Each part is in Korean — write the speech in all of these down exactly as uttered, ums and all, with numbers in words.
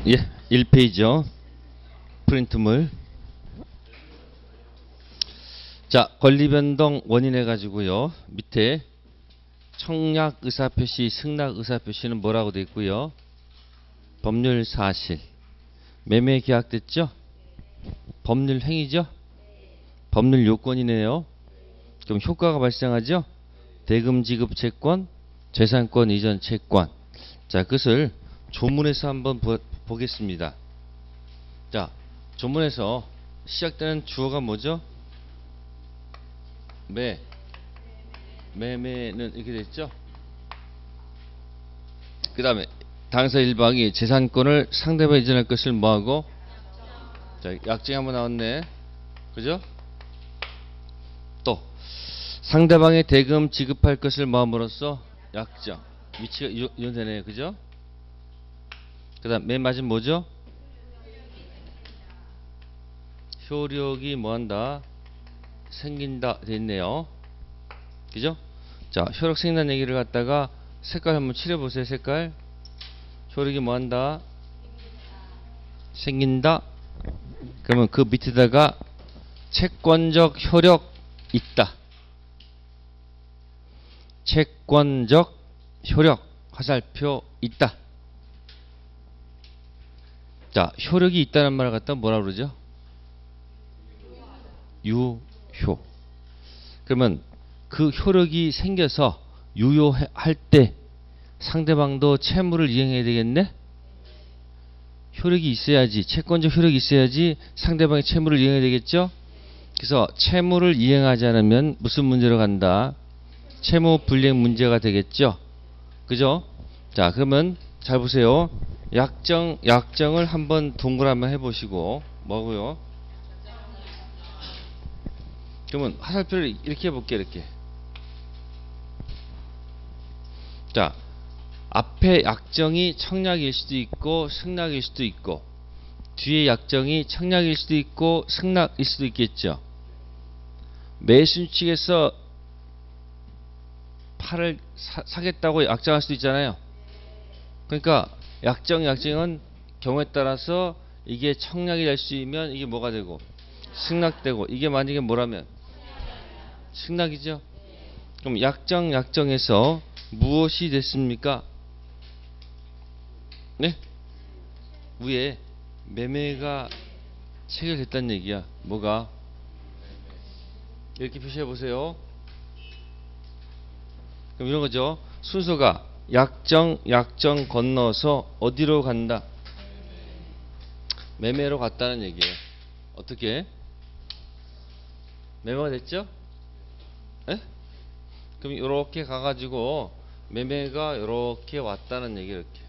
예, 일 페이지요. 프린트물. 자, 권리변동 원인 해가지고요. 밑에 청약 의사표시, 승낙 의사표시는 뭐라고 되어 있고요. 법률 사실. 매매 계약됐죠? 법률 행위죠? 법률 요건이네요. 그럼 효과가 발생하죠? 대금 지급 채권, 재산권 이전 채권. 자, 그것을 조문에서 한번 보, 보겠습니다. 자, 조문에서 시작되는 주어가 뭐죠? 매. 매매는 이렇게 됐죠? 그 다음에 당사 일 방이 재산권을 상대방에 이전할 것을 뭐하고? 자, 약정이 한번 나왔네. 그죠? 또 상대방의 대금 지급할 것을 뭐함으로써? 약정. 위치가 이혼되네요. 그죠? 그 다음 맨 마지막 뭐죠? 효력이 뭐한다? 생긴다 돼 있네요. 그죠? 자, 효력 생긴다는 얘기를 갖다가 색깔 한번 칠해보세요. 색깔. 효력이 뭐한다? 생긴다. 그러면 그 밑에다가 채권적 효력 있다. 채권적 효력 화살표 있다. 자, 효력이 있다는 말을 갖다 뭐라 그러죠? 유효. 그러면 그 효력이 생겨서 유효할 때 상대방도 채무를 이행해야 되겠네? 효력이 있어야지, 채권적 효력이 있어야지 상대방이 채무를 이행해야 되겠죠? 그래서 채무를 이행하지 않으면 무슨 문제로 간다? 채무 불이행 문제가 되겠죠? 그죠? 자, 그러면 잘 보세요. 약정, 약정을 한번 동그라미 해보시고, 뭐고요? 그러면 화살표를 이렇게 해볼게요. 이렇게. 자, 앞에 약정이 청약일 수도 있고 승낙일 수도 있고 뒤에 약정이 청약일 수도 있고 승낙일 수도 있겠죠. 매수 측에서 팔을 사, 사겠다고 약정할 수도 있잖아요. 그러니까 약정 약정은 경우에 따라서 이게 청약이 될 수 있으면 이게 뭐가 되고 승낙되고 이게 만약에 뭐라면 승낙이죠. 그럼 약정 약정에서 무엇이 됐습니까? 네? 위에 매매가 체결됐다는 얘기야. 뭐가? 이렇게 표시해 보세요. 그럼 이런 거죠. 순서가 약정 약정 건너서 어디로 간다? 매매로 갔다는 얘기예요. 어떻게? 매매가 됐죠? 에? 그럼 이렇게 가가지고 매매가 이렇게 왔다는 얘기. 이렇게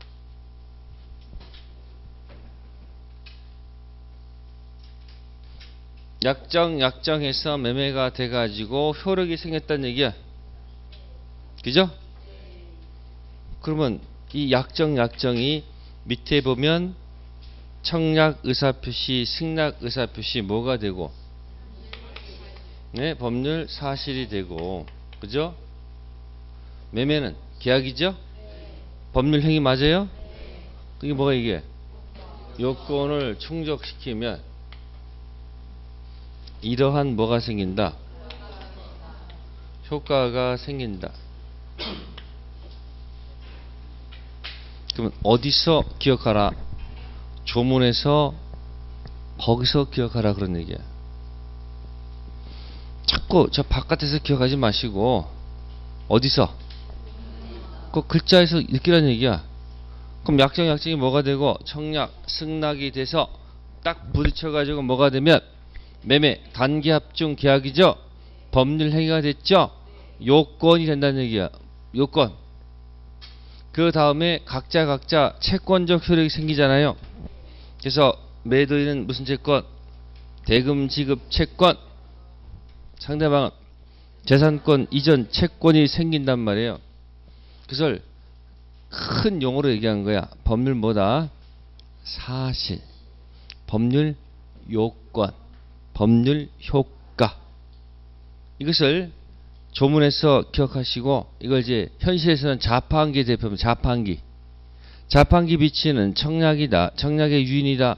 약정 약정해서 매매가 돼가지고 효력이 생겼다는 얘기야. 그죠? 그러면 이 약정 약정이 밑에 보면 청약 의사표시 승낙 의사표시 뭐가 되고 네, 법률 사실이 되고. 그죠? 매매는 계약이죠? 법률 행위 맞아요? 이게 뭐가 이게? 요건을 충족시키면 이러한 뭐가 생긴다? 효과가 생긴다. 그러면 어디서 기억하라? 조문에서 거기서 기억하라 그런 얘기야. 자꾸 저 바깥에서 기억하지 마시고 어디서? 그 글자에서 느끼라는 얘기야. 그럼 약정 약정이 뭐가 되고 청약 승낙이 돼서 딱 부딪혀가지고 뭐가 되면 매매 단기합중 계약이죠. 법률 행위가 됐죠. 요건이 된다는 얘기야. 요건. 그 다음에 각자 각자 채권적 효력이 생기잖아요. 그래서 매도인은 무슨 채권? 대금 지급 채권. 상대방은 재산권 이전 채권이 생긴단 말이에요. 그래서 큰 용어로 얘기한 거야. 법률 뭐다? 사실. 법률 요건. 법률 효과. 이것을 조문에서 기억하시고 이걸 이제 현실에서는 자판기 대표입니다. 자판기. 자판기 비치는 청약이다. 청약의 유인이다.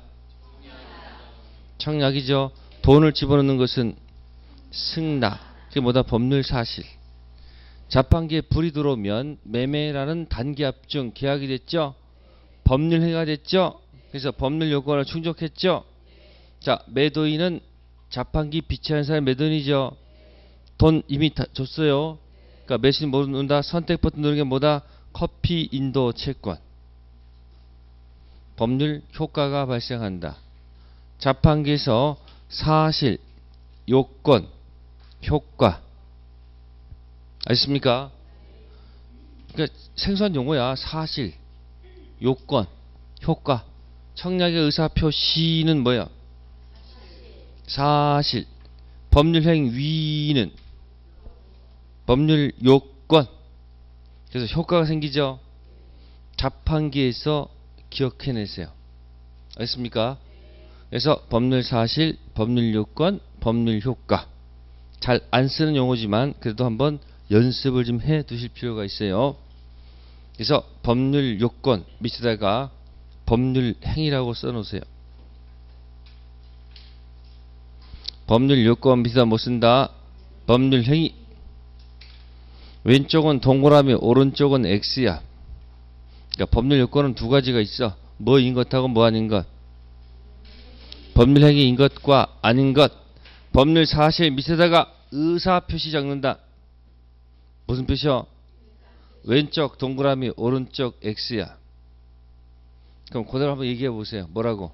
청약이죠. 돈을 집어넣는 것은 승낙. 그게 뭐다? 법률 사실. 자판기에 불이 들어오면 매매라는 단기 합증 계약이 됐죠. 법률 행위가 됐죠. 그래서 법률 요건을 충족했죠. 자, 매도인은 자판기 비치하는 사람이 매도인이죠. 돈 이미 다 줬어요. 그러니까 매수인 뭐 누른다? 선택 버튼 누르는 게 뭐다? 커피 인도 채권. 법률 효과가 발생한다. 자판기에서 사실, 요건, 효과. 아십니까? 그러니까 생소한 용어야. 사실, 요건, 효과. 청약의 의사표 시는 뭐야? 사실. 법률 행위는 법률 요건. 그래서 효과가 생기죠. 자판기에서 기억해내세요. 알겠습니까? 그래서 법률 사실, 법률 요건, 법률 효과. 잘 안 쓰는 용어지만 그래도 한번 연습을 좀 해 두실 필요가 있어요. 그래서 법률 요건 밑에다가 법률 행위라고 써놓으세요. 법률 요건 밑에다 못 쓴다. 법률 행위. 왼쪽은 동그라미, 오른쪽은 X야. 그러니까 법률 요건은 두 가지가 있어. 뭐인 것하고 뭐 아닌 것. 법률 행위인 것과 아닌 것. 법률 사실 밑에다가 의사 표시 적는다. 무슨 표시요? 왼쪽 동그라미, 오른쪽 X야. 그럼 그대로 한번 얘기해 보세요. 뭐라고?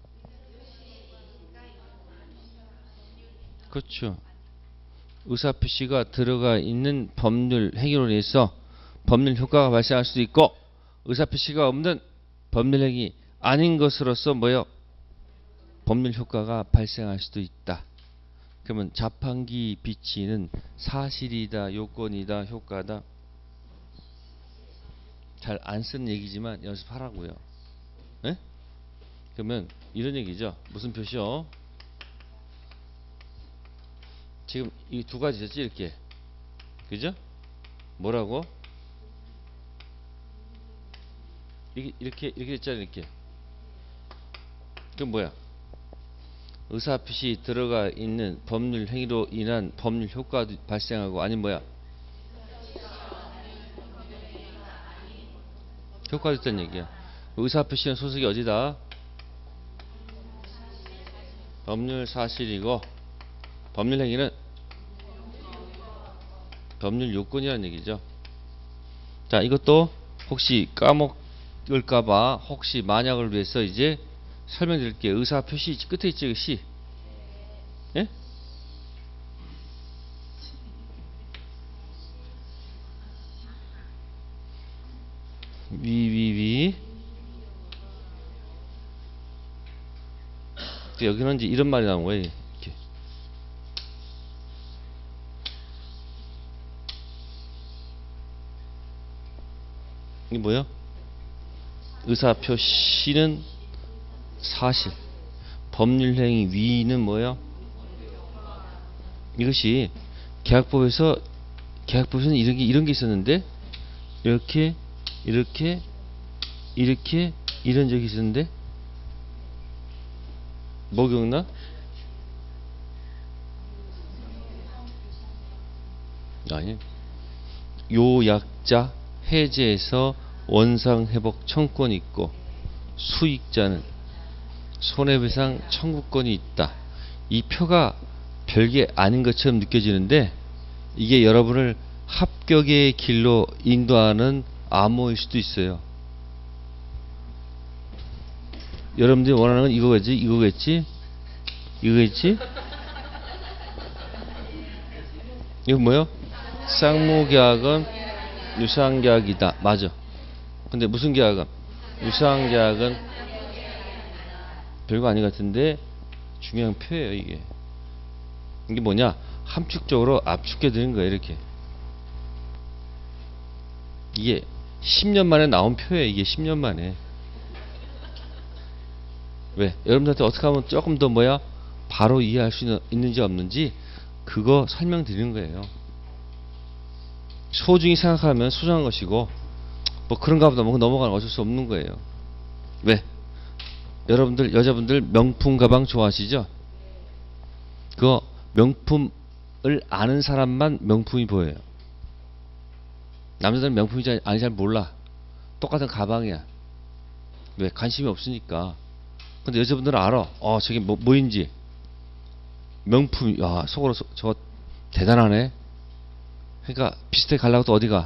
그렇죠. 의사표시가 들어가 있는 법률 행위로 인해서 법률 효과가 발생할 수도 있고, 의사표시가 없는 법률 행위 아닌 것으로서 뭐요? 법률 효과가 발생할 수도 있다. 그러면 자판기 비치는 사실이다, 요건이다, 효과다. 잘 안 쓰는 얘기지만 연습하라고요. 네? 그러면 이런 얘기죠. 무슨 표시요? 지금 이 두 가지였지 이렇게. 그죠? 뭐라고? 이렇게 이렇게 이렇게 됐잖아요. 이렇게. 그럼 뭐야? 의사표시 들어가 있는 법률 행위로 인한 법률 효과도 발생하고, 아니 뭐야? 효과도 있다는 얘기야. 의사표시는 소속이 어디다? 법률 사실이고, 법률 행위는 법률 요건이라는 얘기죠. 자, 이것도 혹시 까먹을까봐 혹시 만약을 위해서 이제 설명드릴게요. 의사표시 끝에 있지, 그 시. 예? 위위위. 여기는 이제 이런 말이 나온 거예요. 이렇게. 이게 뭐야? 의사표시는 사실, 법률행위 위는 뭐야? 이것이 계약법에서 계약법에서는 이런 게 이런 게 있었는데, 이렇게 이렇게 이렇게 이런 적이 있었는데, 뭐 기억나? 아니, 요약자 해제에서 원상회복 청구권이 있고, 수익자는 손해배상 청구권이 있다. 이 표가 별게 아닌 것처럼 느껴지는데, 이게 여러분을 합격의 길로 인도하는 암호일 수도 있어요. 여러분들이 원하는 건 이거겠지? 이거겠지? 이거겠지? 이거 뭐요? 쌍무계약은 유상계약이다. 맞아. 근데 무슨 계약은? 유상계약은 별거 아닌 것 같은데 중요한 표예요. 이게 이게 뭐냐? 함축적으로 압축해 드는 거예요. 이렇게. 이게 십 년 만에 나온 표예요. 이게 십 년 만에. 왜? 여러분들한테 어떻게 하면 조금 더 뭐야? 바로 이해할 수 있는지 없는지 그거 설명드리는 거예요. 소중히 생각하면 소중한 것이고, 뭐 그런가 보다 뭐 넘어가는 어쩔 수 없는 거예요. 왜? 여러분들 여자분들 명품 가방 좋아하시죠? 그거 명품을 아는 사람만 명품이 보여요. 남자들은 명품이 아니 잘 몰라. 똑같은 가방이야. 왜? 관심이 없으니까. 근데 여자분들은 알아. 어 저게 뭐, 뭐인지. 명품. 야 속으로 저, 저거 대단하네. 그러니까 비슷하게 가려고 또 어디가?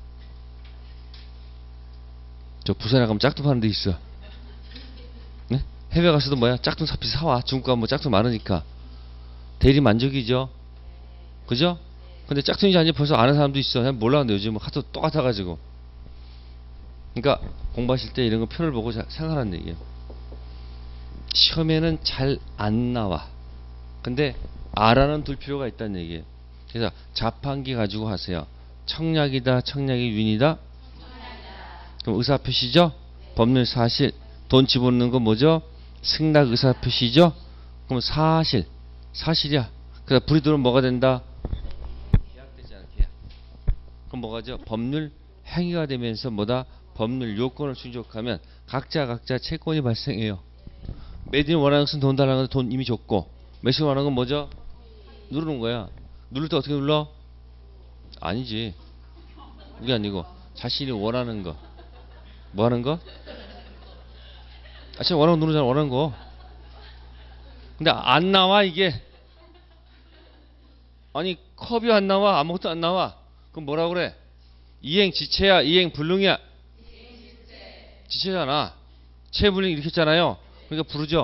저 부산에 가면 짝퉁 파는 데 있어. 네? 해외 가서도 뭐야 짝퉁 사피 사와. 중국 가면 뭐 짝퉁 많으니까 대리 만족이죠. 그죠? 근데 짝퉁인지 아닌지 벌써 아는 사람도 있어. 그냥 몰랐는데 요즘은 하도 똑같아가지고. 그러니까 공부하실 때 이런 거 표를 보고 생각하라는 얘기예요. 시험에는 잘 안 나와. 근데 알아는 둘 필요가 있다는 얘기예요. 그래서 자판기 가지고 하세요. 청약이다, 청약이 윤이다. 그럼 의사표시죠? 법률 사실. 돈 집어넣는 건 뭐죠? 승낙 의사표시죠? 그럼 사실. 사실이야. 그래서 불이 들어오면 뭐가 된다? 계약되지 않아, 계약. 그럼 뭐가죠? 법률 행위가 되면서 뭐다? 법률 요건을 충족하면 각자 각자 채권이 발생해요. 매진이 원하는 것은 돈 달라는 건데 돈 이미 줬고, 매수가 원하는 건 뭐죠? 누르는 거야. 누를 때 어떻게 눌러? 아니지. 그게 아니고 자신이 원하는 거. 뭐 하는 거? 아, 제가 원하는 거 누르잖아. 원하는 거. 근데 안 나와 이게. 아니 컵이 안 나와. 아무것도 안 나와. 그럼 뭐라 그래? 이행 지체야, 이행 불능이야. 지체잖아. 체불능 이렇게 했잖아요. 그러니까 부르죠.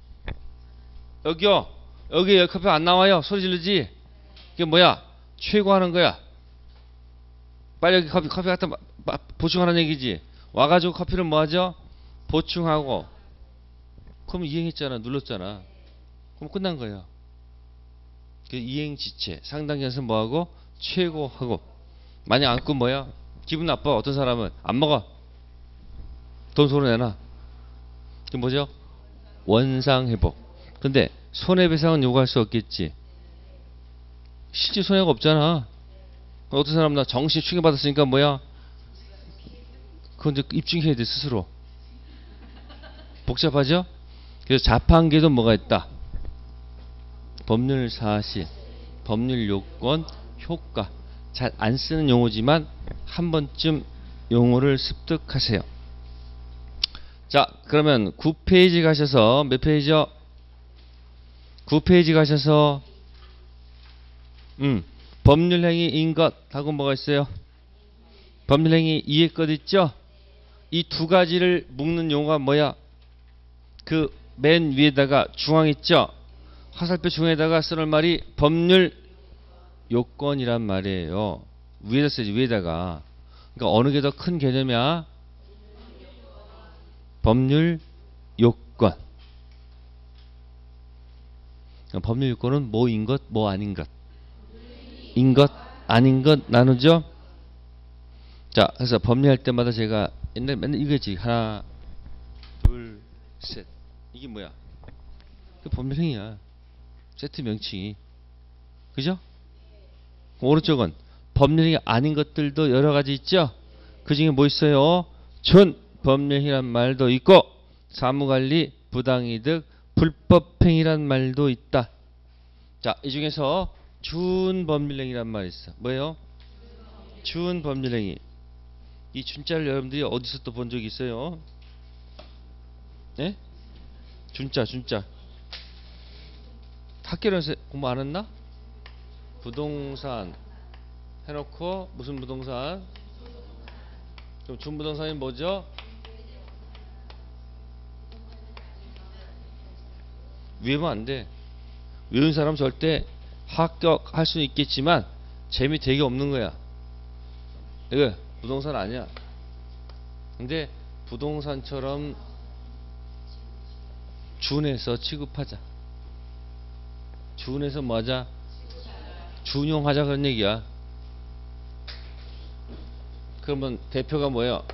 여기요. 여기 여기 커피 안 나와요. 소리 지르지. 이게 뭐야? 최고하는 거야. 빨리 여기 커피 커피 갖다 보충하는 얘기지. 와가지고 커피를 뭐하죠? 보충하고. 그럼 이행했잖아. 눌렀잖아. 그럼 끝난 거야. 그 이행지체. 상당히해서 뭐하고? 최고하고. 만약 안 끊 뭐야? 기분 나빠. 어떤 사람은 안 먹어. 돈 손을 내놔. 그게 뭐죠? 원상회복. 근데 손해배상은 요구할 수 없겠지. 실제 손해가 없잖아. 어떤 사람은 나 정신 충격받았으니까 뭐야? 그건 이제 입증해야 돼 스스로. 복잡하죠? 그래서 자판기도 뭐가 있다? 법률 사실, 법률 요건, 효과. 잘 안 쓰는 용어지만 한 번쯤 용어를 습득하세요. 자, 그러면 구 페이지 가셔서 몇 페이지요? 구 페이지 가셔서 음, 법률행위인 것 하고 뭐가 있어요? 법률행위 이해 것 있죠? 이 두 가지를 묶는 용어가 뭐야? 그 맨 위에다가 중앙 있죠? 화살표 중에다가 쓰는 말이 법률 요건이란 말이에요. 위에다 쓰지 위에다가. 그러니까 어느 게 더 큰 개념이야? 법률 요건. 법률 요건은 뭐인 것, 뭐 아닌 것. 인 것, 아닌 것 나누죠? 자, 그래서 법리할 때마다 제가 옛날에 맨날 이거지. 하나, 둘, 셋. 이게 뭐야? 그 법률행위야. 세트 명칭이. 그죠? 오른쪽은 법률행위 아닌 것들도 여러 가지 있죠? 그 중에 뭐 있어요? 준 법률행위란 말도 있고, 사무관리, 부당이득, 불법행위란 말도 있다. 자, 이 중에서 준법률행위란 말이 있어. 뭐예요? 준법률행위. 이 준자를 여러분들이 어디서 또 본 적이 있어요? 네? 준자, 준자. 학교에서 공부 안 했나? 부동산 해놓고 무슨 부동산? 그럼 준부동산이 뭐죠? 외우면 안 돼. 외운 사람 절대 합격할 수는 있겠지만 재미 되게 없는 거야. 이거 부동산 아니야. 근데 부동산처럼 준해서 취급하자. 준해서 뭐하자? 준용하자 그런 얘기야. 그러면 대표가 뭐예요?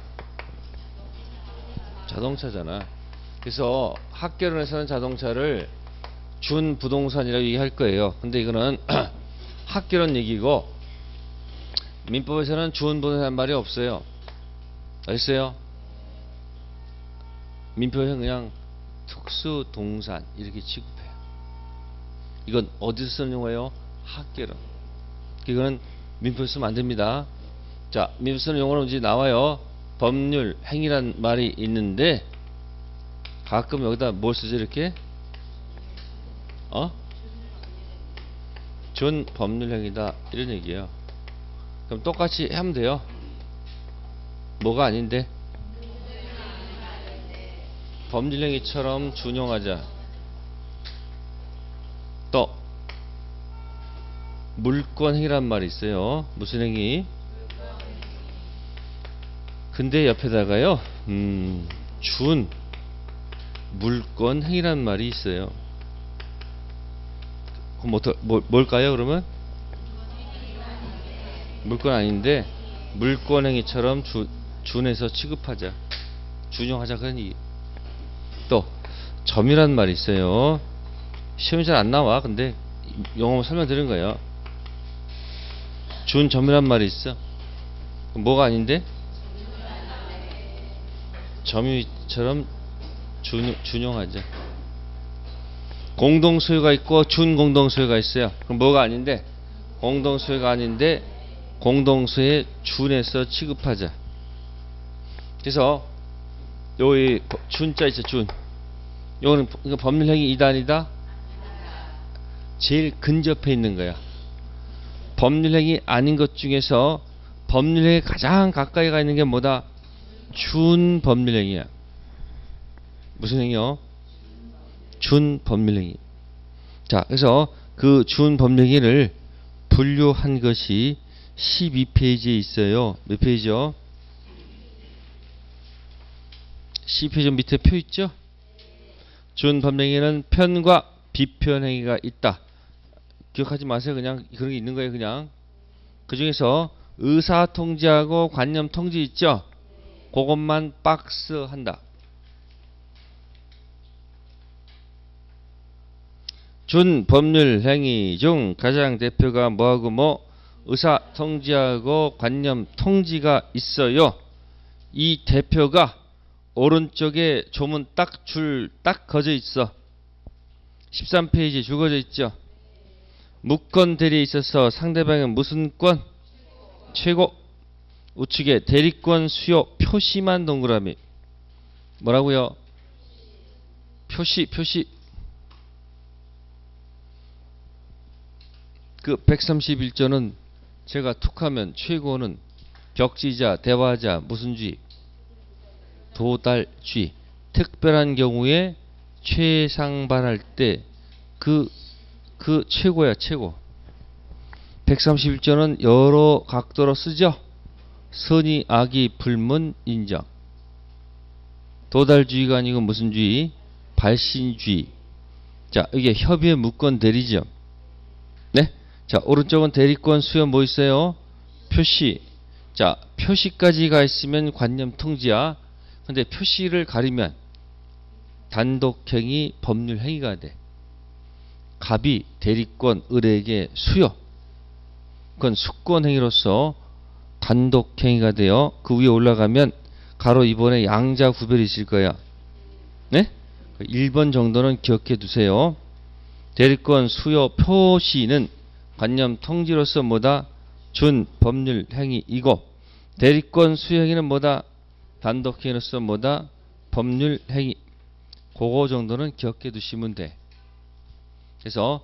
자동차잖아. 그래서 학개론에서는 자동차를 준부동산이라고 얘기할 거예요. 근데 이거는 학개론 얘기고 민법에서는 준부동산 말이 없어요. 알겠어요? 민표형 그냥 특수 동산 이렇게 취급해요. 이건 어디서 쓰는 용어예요? 학계론. 이거는 민표 쓰면 안 됩니다. 자, 민표 쓰는 용어는 이제 나와요. 법률, 행위란 말이 있는데 가끔 여기다 뭘 쓰죠? 이렇게 어? 준 법률 행위다 이런 얘기예요. 그럼 똑같이 하면 돼요. 뭐가 아닌데? 법률 행위처럼 준용하자. 또 물권 행위란 말이 있어요. 무슨 행위? 근데 옆에다가요 음, 준 물권 행위란 말이 있어요. 그럼 뭐, 뭐, 뭘까요 그러면? 물권 아닌데 물권 행위처럼 주, 준해서 취급하자, 준용하자 그런 얘기. 또 점이란 말이 있어요. 시험이 잘 안 나와. 근데 영어로 설명드린 거예요. 준 점이란 말이 있어. 뭐가 아닌데? 점유처럼 준, 준용하자. 공동소유가 있고 준공동소유가 있어요. 그럼 뭐가 아닌데? 공동소유가 아닌데 공동소유에 준해서 취급하자. 그래서 여기 준자 있죠. 준. 요거는 법률행위 이단이다. 제일 근접해 있는 거야. 법률행위 아닌 것 중에서 법률행위 가장 가까이 가 있는 게 뭐다? 준법률행위야. 무슨 행위요? 준법률행위. 자, 그래서 그 준법률행위를 분류한 것이 십이 페이지에 있어요. 몇 페이지요? 십이 페이지 밑에 표 있죠? 준법률행위는 편과 비편행위가 있다. 기억하지 마세요. 그냥 그런 게 있는 거예요. 그냥 그 중에서 의사통지하고 관념통지 있죠? 그것만 박스 한다. 준법률행위 중 가장 대표가 뭐하고 뭐 의사통지하고 관념통지가 있어요. 이 대표가 오른쪽에 조문 딱 줄 딱 거져 있어. 십삼 페이지에 줄거져 있죠. 무권 대리에 있어서 상대방은 무슨 권? 최고. 우측에 대리권 수요 표시만 동그라미. 뭐라고요? 표시 표시. 그 백삼십일 조는 제가 툭하면 최고는 격지자, 대화자, 무슨 쥐? 도달쥐. 특별한 경우에 최상반할 때 그 그 최고야 최고. 백삼십일 조는 여러 각도로 쓰죠. 선의, 악의, 불문, 인정. 도달주의가 아니고 무슨 주의? 발신주의. 자, 이게 협의의 무권 대리죠. 네? 자, 오른쪽은 대리권 수요 뭐 있어요? 표시. 자, 표시까지가 있으면 관념 통지야. 근데 표시를 가리면 단독행위, 법률행위가 돼. 갑이 대리권, 을에게 수요. 그건 수권행위로서 단독행위가 돼요. 그 위에 올라가면 가로 이 번에 양자 구별이 있을 거야. 네? 일 번 정도는 기억해 두세요. 대리권 수요 표시는 관념 통지로서 뭐다? 준 법률 행위이고, 대리권 수요 행위는 뭐다? 단독행위로서 뭐다? 법률 행위. 그거 정도는 기억해 두시면 돼. 그래서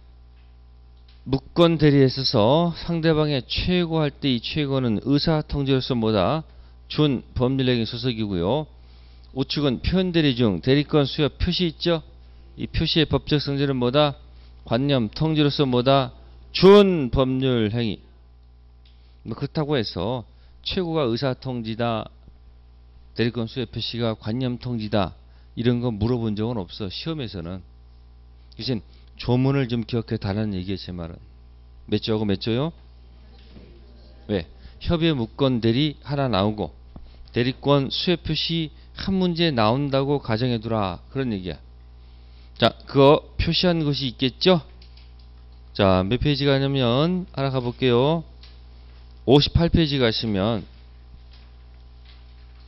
무권 대리에 있어서 상대방의 최고할 때 이 최고는 의사통지로서 뭐다? 준 법률행위 소속이고요. 우측은 표현 대리 중 대리권 수요 표시 있죠? 이 표시의 법적 성질은 뭐다? 관념 통지로서 뭐다? 준 법률행위. 뭐 그렇다고 해서 최고가 의사통지다, 대리권 수요 표시가 관념 통지다, 이런 거 물어본 적은 없어. 시험에서는. 대신 조문을 좀 기억해 달라는 얘기예요. 제 말은. 몇 조하고 몇 조요? 왜? 협의의 무권 대리 하나 나오고 대리권 수요 표시 한 문제 나온다고 가정해 두라. 그런 얘기야. 자, 그거 표시한 것이 있겠죠? 자, 몇 페이지 가냐면 하나 가볼게요. 오십팔 페이지 가시면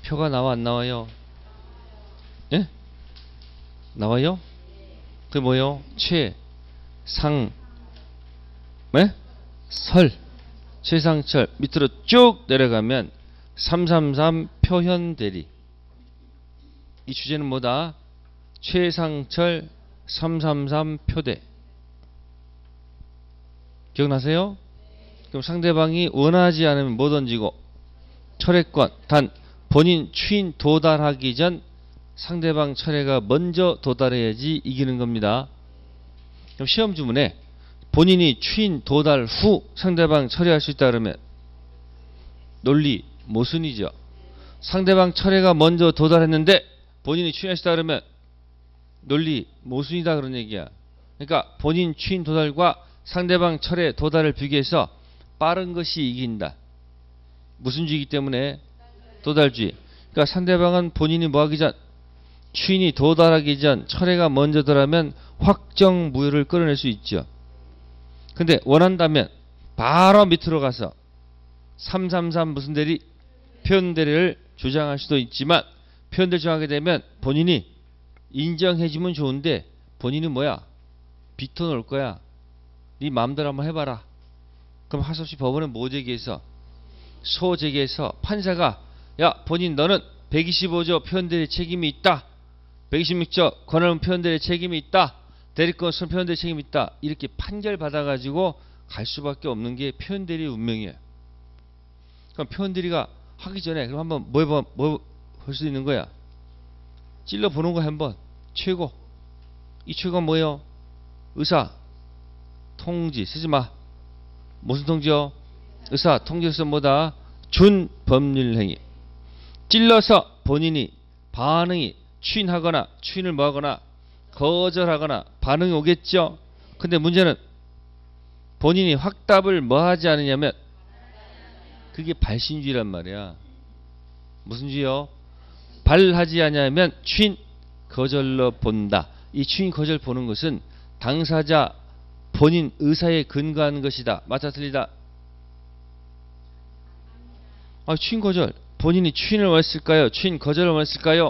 표가 나와 안 나와요? 예? 나와요? 그게 뭐예요? 최, 상, 네? 설, 최상철 밑으로 쭉 내려가면 삼삼삼 표현대리. 이 주제는 뭐다? 최상철 삼삼삼 표대. 기억나세요? 그럼 상대방이 원하지 않으면 못 던지고 철회권. 단 본인 추인 도달하기 전 상대방 철회가 먼저 도달해야지 이기는 겁니다. 그럼 시험 주문에 본인이 추인 도달 후 상대방 철회할 수 있다 그러면 논리 모순이죠. 상대방 철회가 먼저 도달했는데 본인이 추인할 수 있다 그러면 논리 모순이다 그런 얘기야. 그러니까 본인 추인 도달과 상대방 철회 도달을 비교해서 빠른 것이 이긴다. 무슨 주의이기 때문에? 도달주의. 그러니까 상대방은 본인이 뭐하기 전 추인이 도달하기 전 철회가 먼저 도달하면 확정 무효를 끌어낼 수 있죠. 근데 원한다면 바로 밑으로 가서 삼삼삼 무슨 대리? 표현대리를 주장할 수도 있지만 표현대리 주장하게 되면 본인이 인정해주면 좋은데 본인은 뭐야? 비터 놓을 거야. 네 마음대로 한번 해봐라. 그럼 할 수 없이 법원에 뭐 제기해서? 소 제기해서 판사가 야 본인 너는 백이십오 조 표현대리 책임이 있다. 백이십육 조 권한의무 표현대리 책임이 있다. 대리권 손 표현대리 책임이 있다. 이렇게 판결 받아가지고 갈 수밖에 없는 게 표현대리 운명이에요. 그럼 표현대리가 하기 전에 그럼 한번 뭐 해봐, 뭐 볼 수 있는 거야? 찔러 보는 거야 한번. 최고. 이 최고가 뭐예요? 의사 통지 쓰지 마. 무슨 통지요? 의사 통지에서 뭐다? 준법률행위. 찔러서 본인이 반응이 추인하거나 추인을 뭐하거나 거절하거나 반응이 오겠죠. 근데 문제는 본인이 확답을 뭐하지 않으냐면 그게 발신주의란 말이야. 무슨 주의요? 발하지 않으면 추인 거절로 본다. 이 추인 거절 보는 것은 당사자 본인 의사에 근거한 것이다. 맞아 틀리다? 아, 추인 거절. 본인이 추인을 원했을까요? 추인 거절을 원했을까요?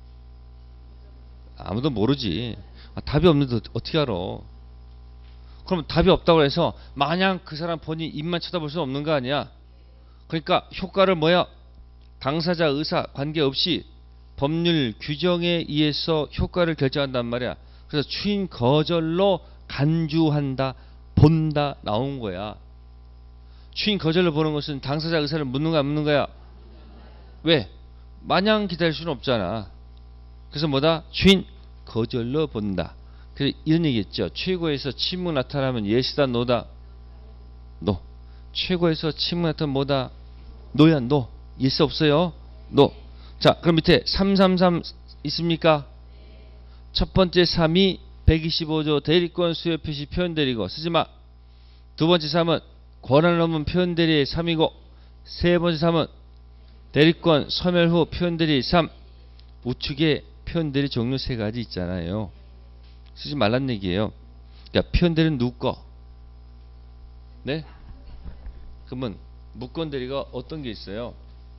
아무도 모르지. 아, 답이 없는데 어떻게 알아? 그럼 답이 없다고 해서 마냥 그 사람 본인 입만 쳐다볼 수 없는 거 아니야? 그러니까 효과를 뭐야? 당사자 의사 관계없이 법률 규정에 의해서 효과를 결정한단 말이야. 그래서 추인 거절로 간주한다, 본다 나온 거야. 추인 거절로 보는 것은 당사자 의사를 묻는 거야, 안 묻는 거야? 왜? 마냥 기다릴 수는 없잖아. 그래서 뭐다? 추인 거절로 본다. 그래서 이런 얘기했죠. 최고에서 침묵 나타나면 예시다, 노다? 노. 최고에서 침묵 나타나면 뭐다? 노야, 노. 예스 없어요? 노. 자, 그럼 밑에 삼삼삼 있습니까? 첫 번째 삼이 백이십오 조 대리권 수요 표시 표현대리고 쓰지마. 두 번째 삼은 권한을 넘은 표현대리의 삼이고 세 번째 삼은 대리권 소멸 후 표현대리 삼. 우측에 표현대리 종류 세 가지 있잖아요. 쓰지 말란 얘기예요. 그러니까 표현대리는 누구 거? 네? 그러면 무권대리가 어떤 게 있어요?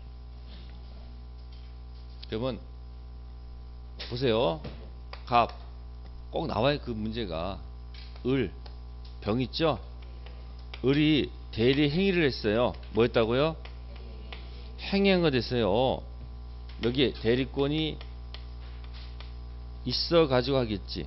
그러면 보세요. 갑 꼭 나와요. 그 문제가 을, 병 있죠? 을이 대리 행위를 했어요. 뭐 했다고요? 행위한 거 됐어요. 여기에 대리권이 있어 가지고 하겠지.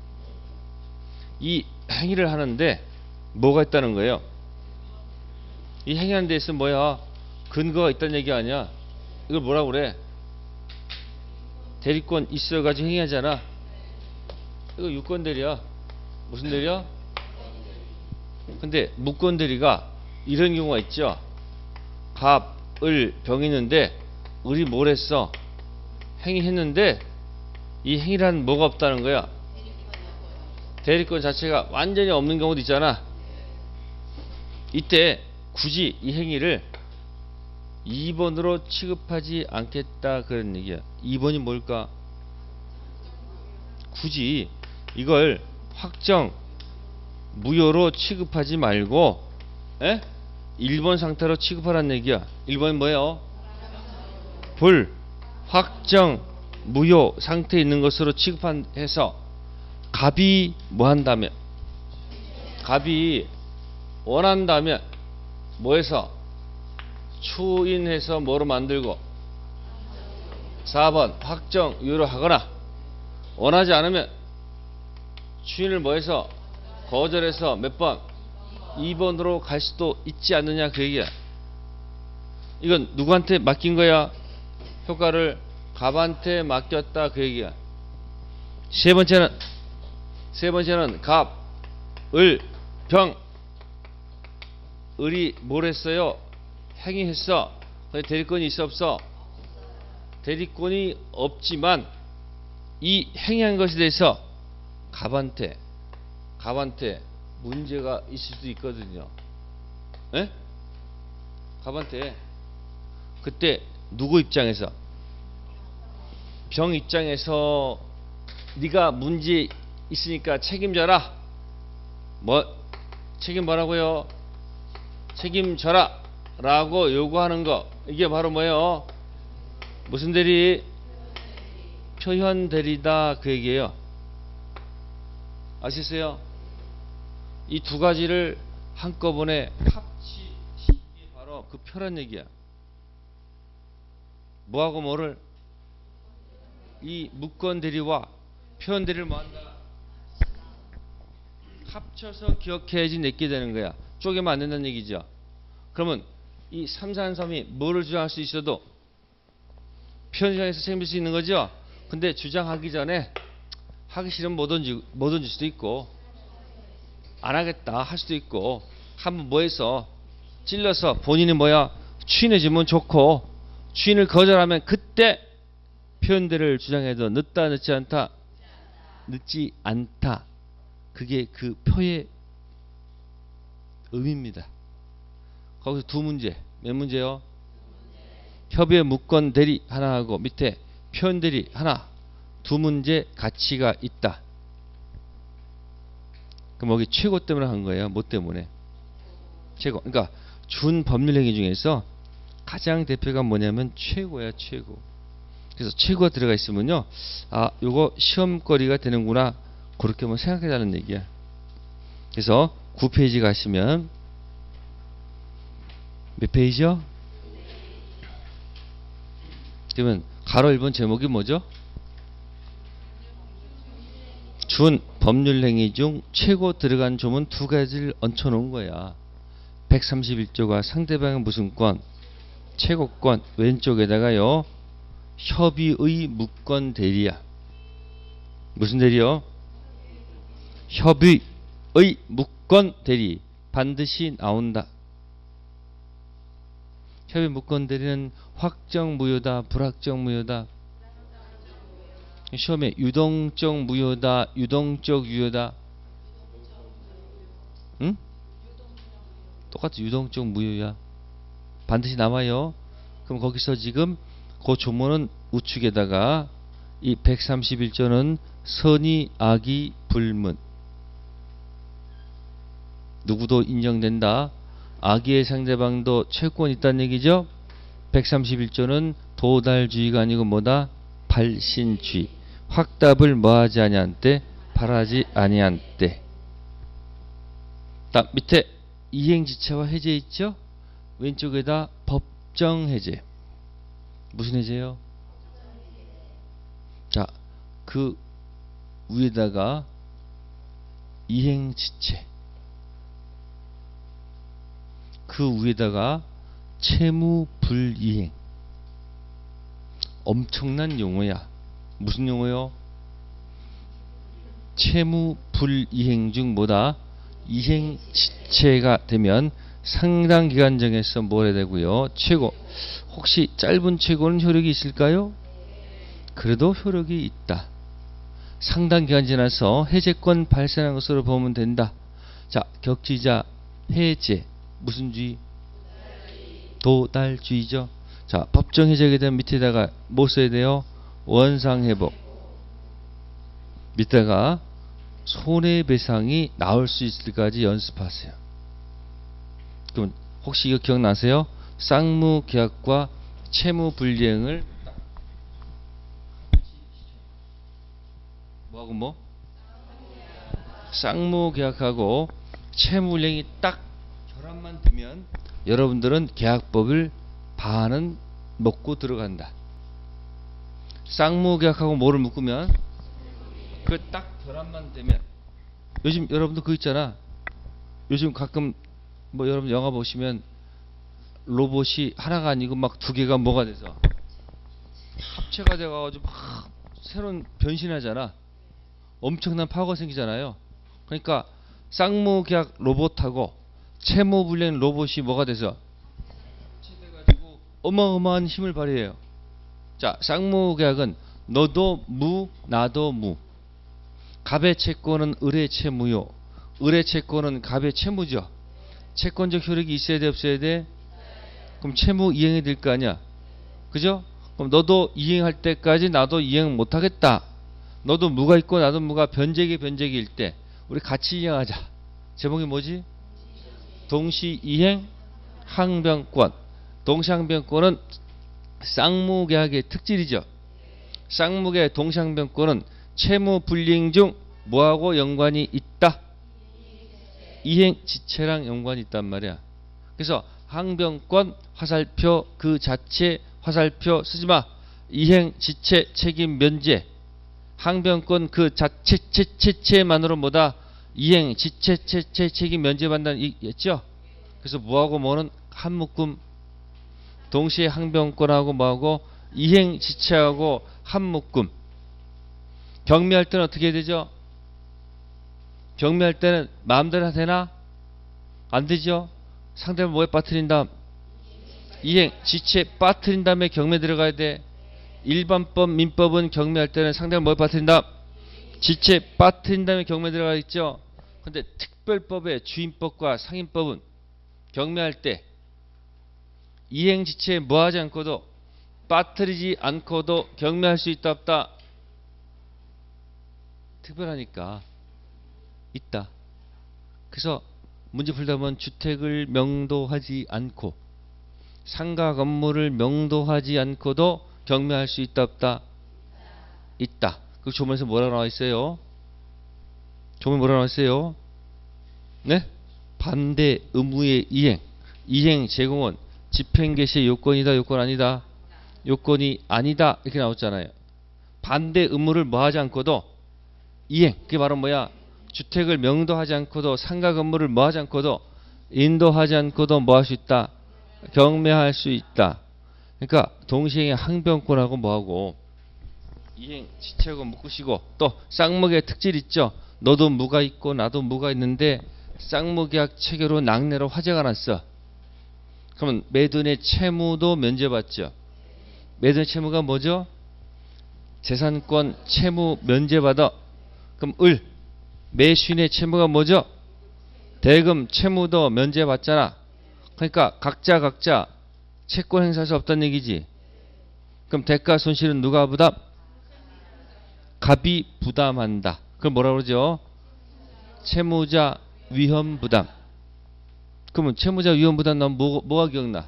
이 행위를 하는데 뭐가 있다는 거예요? 이 행위하는 데 있으면 뭐야? 근거가 있다는 얘기 아니야? 이걸 뭐라고 그래? 대리권 있어 가지고 행위하잖아. 이거 유권 대리야. 무슨 대리야? 근데 무권 대리가 이런 경우가 있죠. 갑, 을, 병 있는데 을이 뭘 했어? 행위했는데 이 행위라는 뭐가 없다는 거야? 대리권 자체가 완전히 없는 경우도 있잖아. 이때 굳이 이 행위를 이 번으로 취급하지 않겠다 그런 얘기야. 이 번이 뭘까? 굳이 이걸 확정 무효로 취급하지 말고 일 번 상태로 취급하라는 얘기야. 일 번이 뭐예요? 불, 확정 무효 상태에 있는 것으로 취급해서 갑이 뭐 한다면, 갑이 원한다면 뭐해서 추인해서 뭐로 만들고, 사 번 확정 유효로 하거나, 원하지 않으면 추인을 뭐해서 거절해서 몇 번, 이 번으로 갈 수도 있지 않느냐 그 얘기야. 이건 누구한테 맡긴 거야? 효과를 갑한테 맡겼다 그 얘기야. 세 번째는 세 번째는 갑, 을, 병. 을이 뭘 했어요? 행위했어. 대리권이 있어 없어? 대리권이 없지만 이 행위한 것에 대해서 갑한테 갑한테 문제가 있을 수도 있거든요. 에? 갑한테. 그때 누구 입장에서? 병 입장에서 네가 문제 있으니까 책임져라. 뭐 책임 뭐라고요? 책임져라 라고 요구하는 거, 이게 바로 뭐예요? 무슨 대리? 표현 대리다 그 얘기예요. 아시겠어요? 이 두 가지를 한꺼번에 합치시는 게 바로 그 표란 얘기야. 뭐하고 뭐를? 이 무권 대리와 표현 대리를 뭐한다? 합쳐서 기억해야지 내게 되는 거야. 쪼개면 안 된다는 얘기죠. 그러면 이 삼산섬이 뭐를 주장할 수 있어도 표현 주장에서 책임질 수 있는 거죠. 근데 주장하기 전에 하기 싫으면 못 던지, 못 던질 수도 있고, 안 하겠다 할 수도 있고, 한번 뭐 해서 찔러서 본인이 뭐야 추인해주면 좋고, 추인을 거절하면 그때 표현들을 주장해도 늦다 늦지 않다? 늦지 않다. 그게 그 표의 의미입니다. 거기서 두 문제. 몇 문제요? 협의의 무권 대리 하나 하고 밑에 표현 대리 하나. 두 문제 가치가 있다. 그럼 여기 최고 때문에 한 거예요? 뭐 때문에? 최고. 그러니까 준 법률 행위 중에서 가장 대표가 뭐냐면 최고야, 최고. 그래서 최고가 들어가 있으면요, 아, 요거 시험거리가 되는구나, 그렇게 한번 생각해달라는 얘기야. 그래서 구 페이지 가시면 몇 페이지요? 그러면 가로 일 번 제목이 뭐죠? 준 법률 행위 중 최고 들어간 조문 두 가지를 얹혀 놓은 거야. 백삼십일 조가 상대방의 무슨 권? 최고권. 왼쪽에다가요, 협의의 무권 대리야. 무슨 대리요? 협의의 무권 대리. 반드시 나온다. 협의 무권 대리는 확정 무효다, 불확정 무효다? 시험에 유동적 무효다, 유동적 유효다? 응? 똑같이 유동적 무효야. 반드시 나와요. 그럼 거기서 지금 그 조문은 우측에다가 이 백삼십일 조는 선의, 악의, 불문. 누구도 인정된다. 악의의 상대방도 채권 있다는 얘기죠. 백삼십일 조는 도달주의가 아니고 뭐다? 발신주의. 확답을 뭐하지 아니한 때? 바라지 아니한 때. 딱 밑에 이행지체와 해제 있죠? 왼쪽에다 법정 해제. 무슨 해제요? 자, 그 위에다가 이행지체, 그 위에다가 채무불이행. 엄청난 용어야. 무슨 용어요? 채무불이행 중 뭐다? 이행지체가 되면 상당 기간 정해서 뭘 해야 되고요? 최고. 혹시 짧은 최고는 효력이 있을까요? 그래도 효력이 있다. 상당 기간 지나서 해제권 발생한 것으로 보면 된다. 자, 격지자 해제. 무슨 주의? 도달주의죠. 자, 법정 해제가 되면 밑에다가 뭐 써야 돼요? 원상회복. 밑에가 손해배상이 나올 수 있을까지 연습하세요. 그럼 혹시 이거 기억나세요? 쌍무계약과 채무불이행을 뭐하고 뭐? 쌍무 계약하고 채무불이행이 딱 결합만 되면 여러분들은 계약법을 반은 먹고 들어간다. 쌍무 계약하고 뭐를 묶으면 그 딱 결합만 되면 요즘 여러분들 그거 있잖아. 요즘 가끔 뭐 여러분 영화 보시면 로봇이 하나가 아니고 막 두 개가 뭐가 돼서 합체가 돼가지고 막 새로운 변신하잖아. 엄청난 파워가 생기잖아요. 그러니까 쌍무계약 로봇하고 채무불이행 로봇이 뭐가 돼서 합체돼가지고 어마어마한 힘을 발휘해요. 자, 쌍무계약은 너도 무, 나도 무. 갑의 채권은 을의 채무요. 을의 채권은 갑의 채무죠. 채권적 효력이 있어야 돼, 없어야 돼? 그럼 채무 이행이 될 거 아니야. 그죠? 그럼 너도 이행할 때까지 나도 이행 못하겠다. 너도 무가 있고 나도 무가 변제기 변제기일 때 우리 같이 이행하자. 제목이 뭐지? 동시이행 항변권. 동시항변권은 쌍무계약의 특질이죠. 쌍무계약 동시항변권은 채무불이행 중 뭐하고 연관이 있다? 이행지체랑 연관이 있단 말이야. 그래서 항변권 화살표 그 자체 화살표 쓰지마. 이행지체 책임 면제. 항변권 그 자체 체체체만으로 뭐다? 이행지체 체체 책임 면제받는다는 얘기했죠. 그래서 뭐하고 뭐는 한 묶음. 동시에 항변권하고 뭐하고 이행지체하고 한 묶음. 경미할 때는 어떻게 되죠? 경미할 때는 마음대로 되나? 안 되죠. 상대를 뭐에 빠뜨린다? 이행, 지체 빠뜨린 다음에 경매 들어가야 돼. 일반법, 민법은 경매할 때는 상대를 뭐에 빠뜨린다? 지체 빠뜨린 다음에 경매 들어가 있죠. 근데 특별법의 주임법과 상임법은 경매할 때 이행, 지체 뭐 하지 않고도 빠뜨리지 않고도 경매할 수 있다 없다? 특별하니까 있다. 그래서 문제 풀다 보면 주택을 명도하지 않고 상가 건물을 명도하지 않고도 경매할 수 있다 없다? 있다. 그 조문에서 뭐라고 나와 있어요? 조문에 뭐라고 나와 있어요? 네? 반대 의무의 이행. 이행 제공은 집행개시의 요건이다 요건 아니다? 요건이 아니다 이렇게 나왔잖아요. 반대 의무를 뭐 하지 않고도 이행. 그게 바로 뭐야? 주택을 명도하지 않고도 상가 건물을 뭐 하지 않고도 인도하지 않고도 뭐 할 수 있다? 경매할 수 있다. 그러니까 동시행의 항변권하고 뭐하고 이행 지체하고 묶으시고 또 쌍무계약 특질 있죠. 너도 무가 있고 나도 무가 있는데 쌍무계약 체결로 낙내로 화재가 났어. 그러면 매도인의 채무도 면제받죠. 매도인의 채무가 뭐죠? 재산권 채무 면제받아. 그럼 을 매수인의 채무가 뭐죠? 대금 채무도 면제받잖아. 그러니까 각자 각자 채권 행사할 수 없다는 얘기지. 그럼 대가 손실은 누가 부담? 갑이 부담한다. 그럼 뭐라 그러죠? 채무자 위험 부담. 그러면 채무자 위험 부담 나오면 뭐, 뭐가 기억나?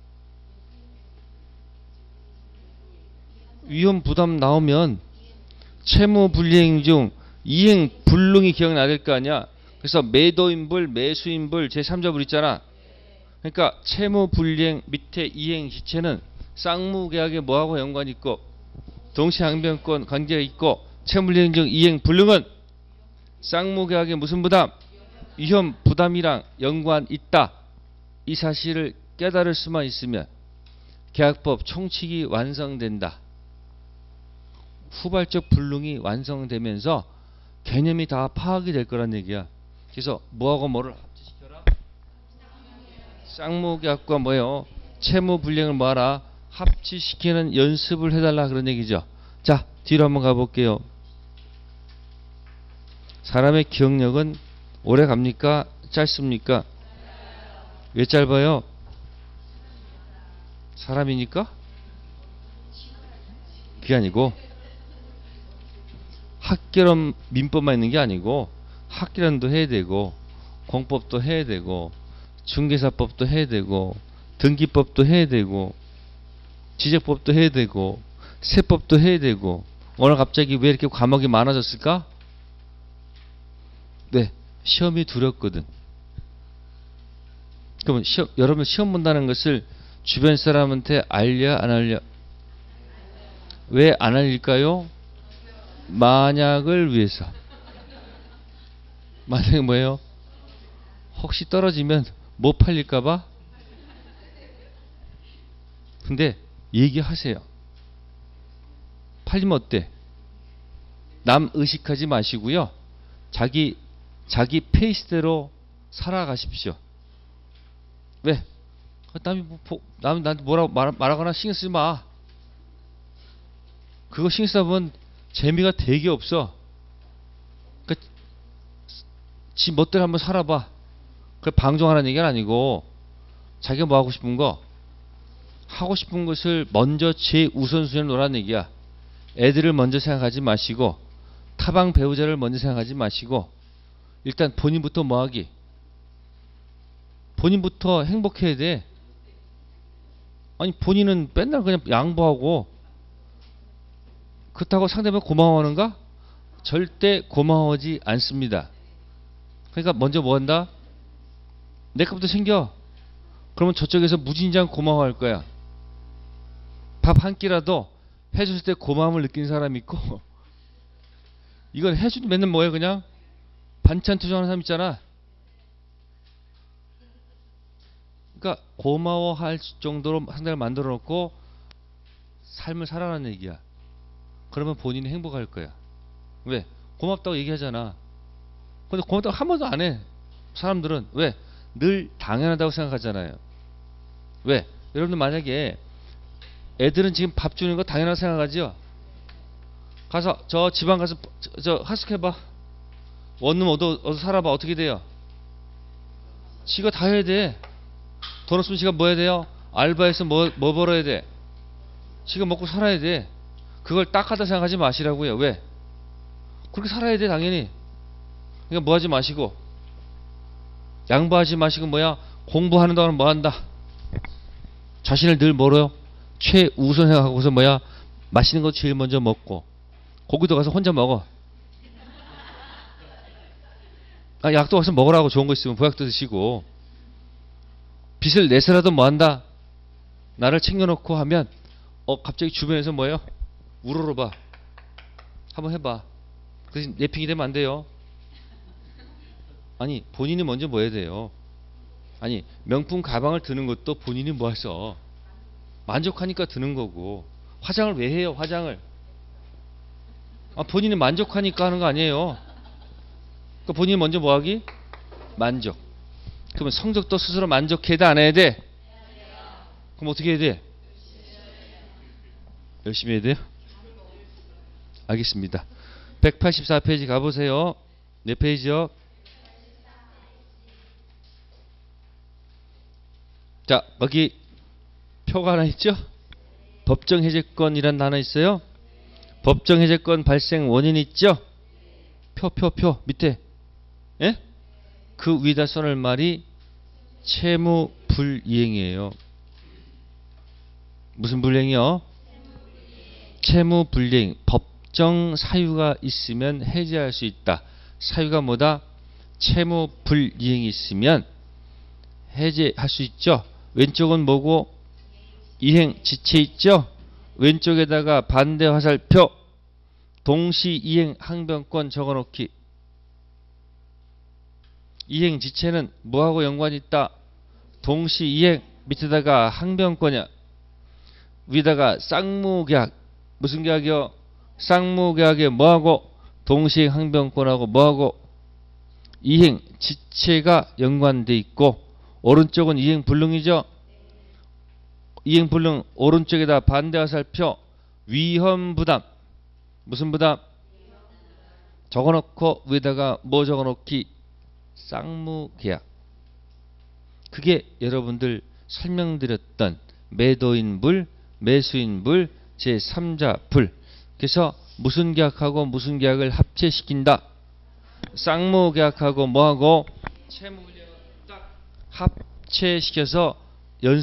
위험 부담 나오면 채무 불이행 중 이행 불능이 기억나야 될 거 아니야. 그래서 매도인불, 매수인불, 제삼자불 있잖아. 그러니까 채무 불이행 밑에 이행 지체는 쌍무계약에 뭐하고 연관이 있고 동시항변권 관계가 있고 채무불이행 중 이행 불능은 쌍무계약에 무슨 부담? 위험 부담이랑 연관 있다. 이 사실을 깨달을 수만 있으면 계약법 총칙이 완성된다. 후발적 불능이 완성되면서 개념이 다 파악이 될 거란 얘기야. 그래서 뭐하고 뭐를 합치시켜라? 쌍무계약과 뭐예요? 채무불이행을 뭐하라? 합치시키는 연습을 해달라 그런 얘기죠. 자, 뒤로 한번 가볼게요. 사람의 기억력은 오래 갑니까? 짧습니까? 왜 짧아요? 사람이니까? 그게 아니고 학개론 민법만 있는 게 아니고 학개론도 해야 되고 공법도 해야 되고 중개사법도 해야 되고 등기법도 해야 되고 지적법도 해야 되고 세법도 해야 되고 오늘 갑자기 왜 이렇게 과목이 많아졌을까? 네, 시험이 두렵거든. 그러면 시험, 여러분 시험 본다는 것을 주변 사람한테 알려 안 알려? 왜 안 알릴까요? 만약을 위해서. 만약에 뭐예요? 혹시 떨어지면 못 팔릴까봐? 근데 얘기하세요. 팔리면 어때? 남 의식하지 마시고요. 자기 자기 페이스대로 살아가십시오. 왜? 남이 뭐, 남 나한테 뭐라고 말, 말하거나 신경 쓰지 마. 그거 신경 쓰다 보면 재미가 되게 없어. 그러니까 지 멋대로 한번 살아봐. 그 방종하라는 얘기는 아니고 자기가 뭐 하고 싶은 거 하고 싶은 것을 먼저 제우선순위로 놓으라는 얘기야. 애들을 먼저 생각하지 마시고 타방 배우자를 먼저 생각하지 마시고 일단 본인부터 뭐 하기? 본인부터 행복해야 돼. 아니 본인은 맨날 그냥 양보하고 그렇다고 상대방 고마워하는가? 절대 고마워하지 않습니다. 그러니까 먼저 뭐 한다? 내 것부터 챙겨. 그러면 저쪽에서 무진장 고마워할 거야. 밥 한 끼라도 해줬을 때 고마움을 느끼는 사람이 있고 이건 해줘도 맨날 뭐예요 그냥? 반찬 투정하는 사람 있잖아. 그러니까 고마워할 정도로 상대를 만들어 놓고 삶을 살아라는 얘기야. 그러면 본인이 행복할 거야. 왜? 고맙다고 얘기하잖아. 근데 고맙다고 한 번도 안 해. 사람들은 왜? 늘 당연하다고 생각하잖아요. 왜? 여러분들 만약에 애들은 지금 밥 주는 거 당연하다고 생각하죠? 가서 저 지방 가서 저, 저 하숙해봐. 원룸 얻어, 얻어 살아봐. 어떻게 돼요? 지가 다 해야 돼. 돈 없으면 지가 뭐 해야 돼요? 알바해서 뭐, 뭐 벌어야 돼? 지가 먹고 살아야 돼. 그걸 딱하다 생각하지 마시라고요. 왜? 그렇게 살아야 돼 당연히. 그러니까 뭐 하지 마시고 양보하지 마시고 뭐야? 공부하는 동안 뭐 한다? 자신을 늘 뭐래요? 최우선 생각하고서 뭐야? 맛있는 거 제일 먼저 먹고 거기도 가서 혼자 먹어. 아, 약도 가서 먹으라고. 좋은 거 있으면 보약도 드시고 빚을 내서라도 뭐 한다? 나를 챙겨놓고 하면 어 갑자기 주변에서 뭐예요? 우러러봐. 한번 해봐. 그래서 내핑이 되면 안 돼요. 아니 본인이 먼저 뭐 해야 돼요? 아니 명품 가방을 드는 것도 본인이 뭐 해서 만족하니까 드는 거고 화장을 왜 해요? 화장을 아, 본인이 만족하니까 하는 거 아니에요. 그러니까 본인이 먼저 뭐 하기? 만족. 그러면 성적도 스스로 만족해야 돼 안 해야 돼? 그럼 어떻게 해야 돼? 열심히 해야 돼요? 알겠습니다. 백팔십사 페이지 가보세요. 몇 페이지요? 자, 여기 표가 하나 있죠? 법정 해제권이란 단어 있어요? 법정 해제권 발생 원인 있죠? 표, 표, 표 밑에. 예? 그 위에다 써놓을 말이 채무 불이행이에요. 무슨 불이행이요? 채무 불이행. 법정 사유가 있으면 해제할 수 있다. 사유가 뭐다? 채무 불이행이 있으면 해제할 수 있죠. 왼쪽은 뭐고? 이행 지체 있죠. 왼쪽에다가 반대 화살표 동시 이행 항변권 적어놓기. 이행 지체는 뭐하고 연관이 있다? 동시 이행. 밑에다가 항변권이야. 위에다가 쌍무계약. 무슨 계약이요? 쌍무계약에 뭐하고? 동시 항변권하고 뭐하고? 이행 지체가 연관돼 있고 오른쪽은 이행 불능이죠. 이행 불능 오른쪽에다 반대 화살표 위험 부담. 무슨 부담? 적어놓고 위에다가 뭐 적어놓기? 쌍무계약. 그게 여러분들 설명드렸던 매도인 불, 매수인 불, 제삼자 불. 그래서 무슨 계약하고 무슨 계약을 합체시킨다? 쌍무계약하고 뭐하고? 채무계약을 딱 합체시켜서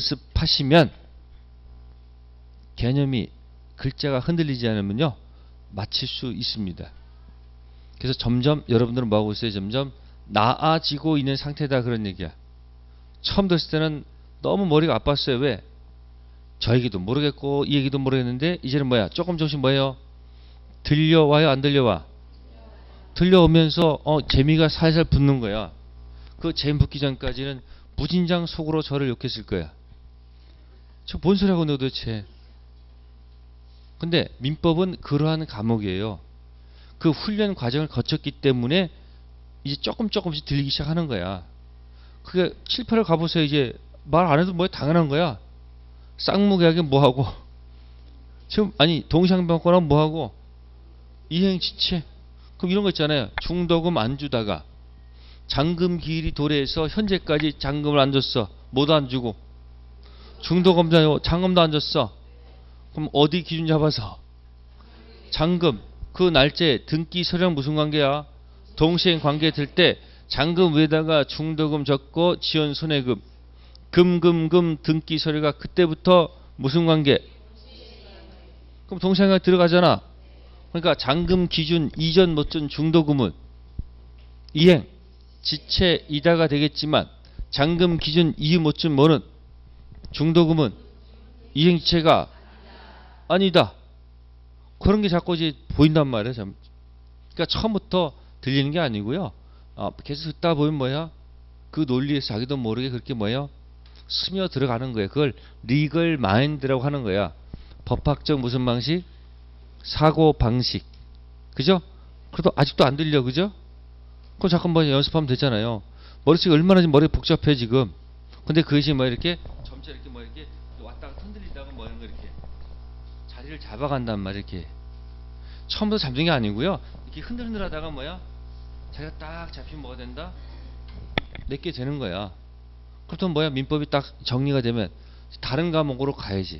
연습하시면 개념이 글자가 흔들리지 않으면요 맞출 수 있습니다. 그래서 점점 여러분들은 뭐하고 있어요? 점점 나아지고 있는 상태다 그런 얘기야. 처음 들었을 때는 너무 머리가 아팠어요. 왜? 저 얘기도 모르겠고 이 얘기도 모르겠는데 이제는 뭐야? 조금 조금씩 뭐예요? 들려와요? 안 들려와? 들려오면서 어 재미가 살살 붙는 거야. 그 재미 붙기 전까지는 무진장 속으로 저를 욕했을 거야. 저 뭔 소리 하고 있는 거야 도대체. 근데 민법은 그러한 과목이에요. 그 훈련 과정을 거쳤기 때문에 이제 조금 조금씩 들리기 시작하는 거야. 그게 칠, 팔을 가보세요. 이제 말 안 해도 뭐 당연한 거야. 쌍무계약에 뭐하고 지금 아니 동상병권하고 뭐하고 이행지체. 그럼 이런 거 있잖아요. 중도금 안 주다가 잔금 기일이 도래해서 현재까지 잔금을 안 줬어. 뭐도 안 주고 중도금 잔금도 안 줬어. 그럼 어디 기준 잡아서 잔금 그 날짜에 등기 서류랑 무슨 관계야? 동시행 관계 될 때 잔금 위에다가 중도금 적고 지연 손해금 금금금 등기 서류가 그때부터 무슨 관계? 그럼 동시행에 들어가잖아. 그러니까 잔금 기준 이전 못 준 중도금은 이행 지체 이다가 되겠지만 잔금 기준 이후 못 준 뭐는 중도금은 이행 지체가 아니다. 그런 게 자꾸 이제 보인단 말이에요. 그러니까 처음부터 들리는 게 아니고요. 아, 계속 듣다 보면 뭐야? 그 논리에서 자기도 모르게 그렇게 뭐예요? 스며 들어가는 거예요. 그걸 리걸 마인드라고 하는 거야. 법학적 무슨 방식? 사고 방식. 그죠? 그래도 아직도 안 들려. 그죠? 그거 잠깐만 연습하면 되잖아요. 머릿속이 얼마나 머리 복잡해 지금. 근데 그것이 뭐 이렇게 점차 이렇게 뭐 이렇게 왔다 갔다 흔들리다가 뭐 이런 거 이렇게 자리를 잡아간단 말이야. 이렇게 처음부터 잡는 게 아니고요. 이렇게 흔들흔들하다가 뭐야? 자기가 딱 잡히면 뭐가 된다? 내게 되는 거야. 그렇다면 뭐야? 민법이 딱 정리가 되면 다른 과목으로 가야지.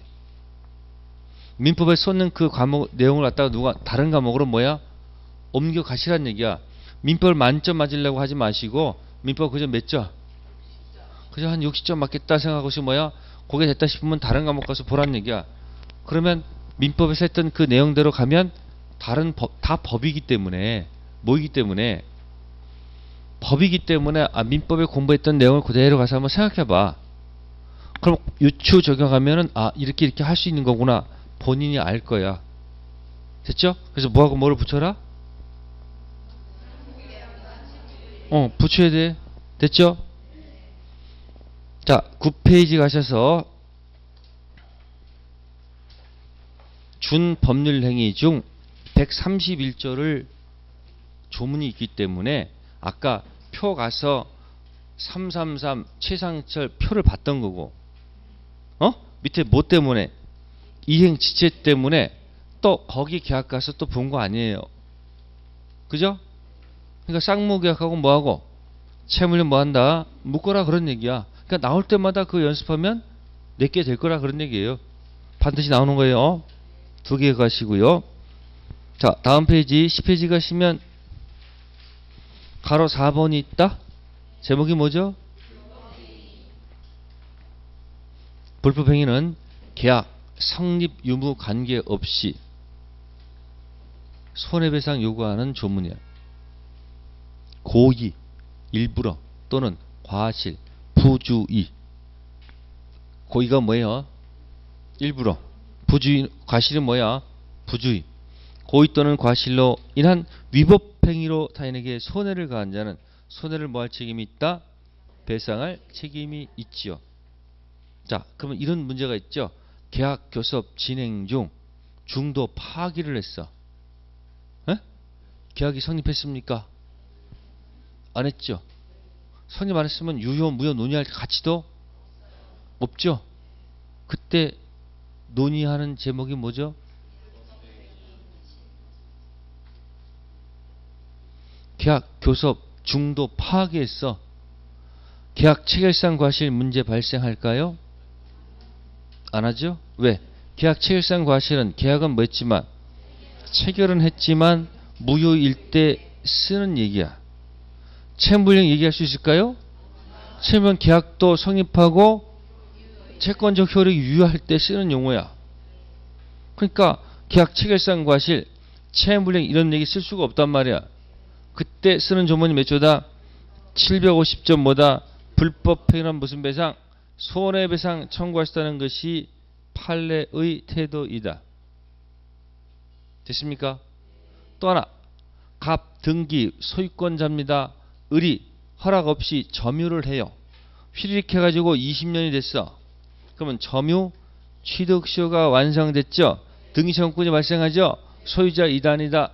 민법에 쏟는 그 과목 내용을 갖다가 누가 다른 과목으로 뭐야? 옮겨 가시란 얘기야. 민법을 만점 맞으려고 하지 마시고 민법 그저 몇 점? 그저 한 육십 점 맞겠다 생각하고 있으면 뭐야? 그게 됐다 싶으면 다른 과목 가서 보란 얘기야. 그러면 민법에서 했던 그 내용대로 가면 다른 법, 다 법이기 때문에 뭐이기 때문에 법이기 때문에 아, 민법에 공부했던 내용을 그대로 가서 한번 생각해봐. 그럼 유추 적용하면은 아 이렇게 이렇게 할 수 있는 거구나 본인이 알 거야. 됐죠? 그래서 뭐하고 뭐를 붙여라? 어 붙여야 돼. 됐죠? 자 구 페이지 가셔서 준법률행위 중 백삼십일 조를 조문이 있기 때문에 아까 표 가서 삼삼삼 최상철 표를 봤던 거고 어? 밑에 뭐 때문에 이행 지체 때문에 또 거기 계약 가서 또 본 거 아니에요. 그죠? 그러니까 쌍무 계약하고 뭐하고 채무를 뭐한다? 묶어라 그런 얘기야. 그러니까 나올 때마다 그 연습하면 내게 될 거라 그런 얘기예요. 반드시 나오는 거예요. 두 개 가시고요. 자 다음 페이지 십 페이지 가시면 가로 사 번이 있다. 제목이 뭐죠? 불법행위는 계약 성립 유무 관계없이 손해배상 요구하는 조문이야. 고의, 일부러 또는 과실, 부주의. 고의가 뭐예요? 일부러. 부주의, 과실은 뭐야? 부주의. 고의 또는 과실로 인한 위법행위로 타인에게 손해를 가한 자는 손해를 뭐할 책임이 있다? 배상할 책임이 있지요. 자, 그러면 이런 문제가 있죠. 계약 교섭 진행 중 중도 파기를 했어. 에? 계약이 성립했습니까? 안 했죠. 성립 안 했으면 유효 무효 논의할 가치도 없죠. 그때 논의하는 제목이 뭐죠? 계약 교섭 중도 파기했어. 계약 체결상 과실 문제 발생할까요? 안 하죠? 왜? 계약 체결상 과실은 계약은 뭐 했지만 체결은 했지만 무효일 때 쓰는 얘기야. 채무불이행 얘기할 수 있을까요? 채무는 계약도 성립하고 채권적 효력이 유효할 때 쓰는 용어야. 그러니까 계약 체결상 과실 채무불이행 이런 얘기 쓸 수가 없단 말이야. 그때 쓰는 조문이 몇 조다? 칠백오십 점 뭐다? 불법행위란 무슨 배상? 손해배상 청구하시다는 것이 판례의 태도이다. 됐습니까? 또 하나, 갑, 등기, 소유권자입니다. 을이 허락 없이 점유를 해요. 휘리릭 해가지고 이십 년이 됐어. 그러면 점유 취득시효가 완성됐죠. 등기청구권이 발생하죠. 소유자 이단이다.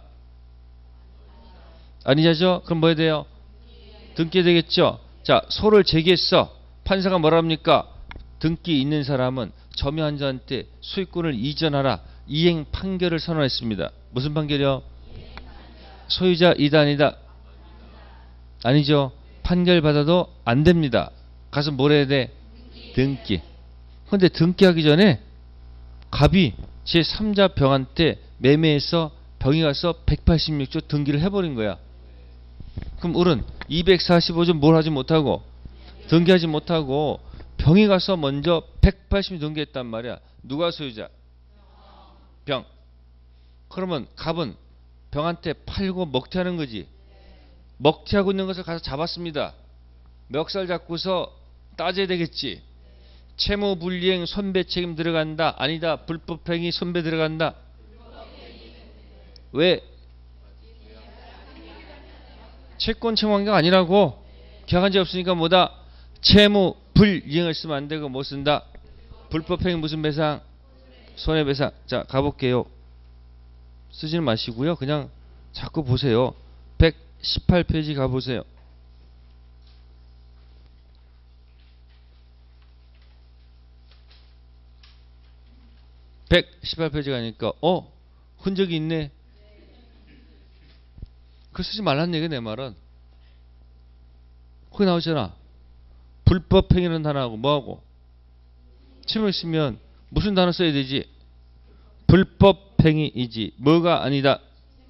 아니죠? 그럼 뭐 해야 돼요? 등기 되겠죠. 자, 소를 제기했어. 판사가 뭐라 합니까? 등기 있는 사람은 점유한 자한테 소유권을 이전하라. 이행 판결을 선언했습니다. 무슨 판결이요? 소유자 이단이다. 아니죠. 판결 받아도 안 됩니다. 가서 뭘 해야 돼? 등기. 근데 등기하기 전에 갑이 제삼자 병한테 매매해서 병이 가서 백팔십육 조 등기를 해버린 거야. 그럼 을은 이백사십오 조 뭘 하지 못하고 등기하지 못하고 병이 가서 먼저 백팔십 등기했단 말이야. 누가 소유자? 병. 그러면 갑은 병한테 팔고 먹튀하는 거지. 먹튀하고 있는 것을 가서 잡았습니다. 멱살 잡고서 따져야 되겠지. 채무불이행 손배 책임 들어간다. 아니다. 불법행위 손배 들어간다. 왜? 채권 채무한 게 아니라고. 계약한 적 없으니까 뭐다? 채무불이행을 쓰면 안 되고 뭐 쓴다? 불법행위 무슨 배상? 손해배상. 자, 가볼게요. 쓰지는 마시고요. 그냥 자꾸 보세요. 백십팔 페이지 가보세요. 백십팔 페이지 가니까 어? 흔적이 있네. 그거 쓰지 말란 얘기야. 내 말은 거기 나오잖아. 불법행위는 단어하고 뭐하고 채무 있으면 무슨 단어 써야 되지? 불법행위이지 뭐가 아니다.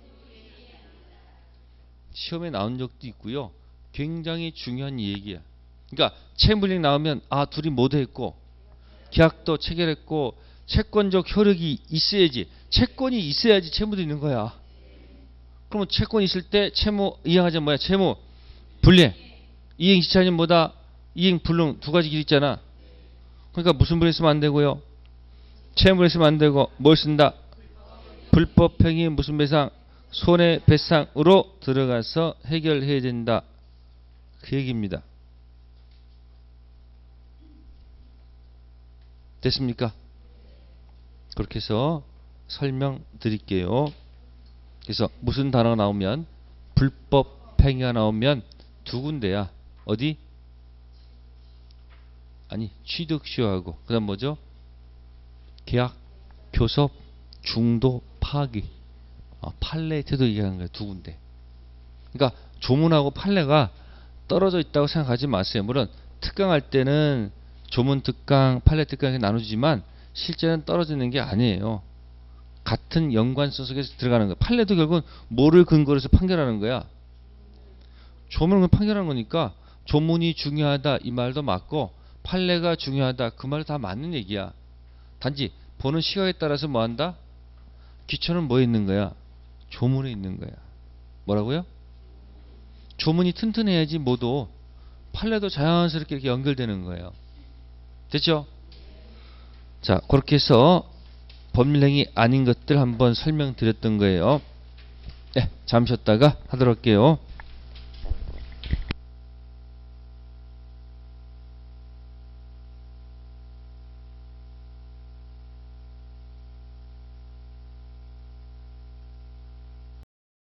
시험에 나온 적도 있고요. 굉장히 중요한 얘기야. 그러니까 채무불이행 나오면 아 둘이 모두했고 계약도 체결했고 채권적 효력이 있어야지. 채권이 있어야지 채무도 있는 거야. 그러면 채권이 있을 때 채무 이행하자 뭐야? 채무 불이행. 이행 시차는 뭐다? 이행 불능 두 가지 길 있잖아. 그러니까 무슨 불이행 쓰면 안 되고요. 채무불이행 쓰면 안 되고 뭘 쓴다? 불법행위 무슨 배상? 손해배상으로 들어가서 해결해야 된다. 그 얘기입니다. 됐습니까? 그렇게 해서 설명드릴게요. 그래서 무슨 단어가 나오면 불법행위가 나오면 두 군데야. 어디? 아니 취득시효하고 그 다음 뭐죠? 계약, 교섭, 중도, 파기. 어, 판례 태도 얘기하는 거예요. 두 군데. 그러니까 조문하고 판례가 떨어져 있다고 생각하지 마세요. 물론 특강할 때는 조문 특강, 판례 특강 이렇게 나누지만 실제는 떨어지는 게 아니에요. 같은 연관성 속에서 들어가는 거예요. 판례도 결국은 뭐를 근거로 해서 판결하는 거야? 조문을 판결하는 거니까 조문이 중요하다 이 말도 맞고 판례가 중요하다 그 말도 다 맞는 얘기야. 단지 보는 시각에 따라서 뭐 한다? 기초는 뭐에 있는 거야? 조문에 있는 거야. 뭐라고요? 조문이 튼튼해야지 모두 판례도 자연스럽게 이렇게 연결되는 거예요. 됐죠? 자, 그렇게 해서 법률행위 아닌 것들 한번 설명드렸던 거예요. 네, 잠시 쉬었다가 하도록 할게요.